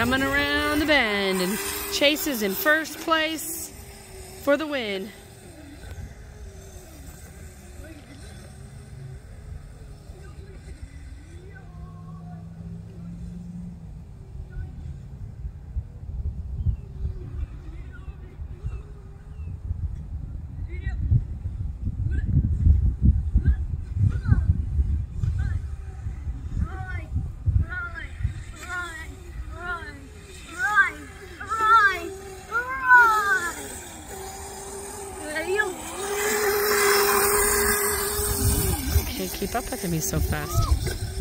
coming around the bend, and Chase is in first place for the win. Can't keep up with him, he's so fast.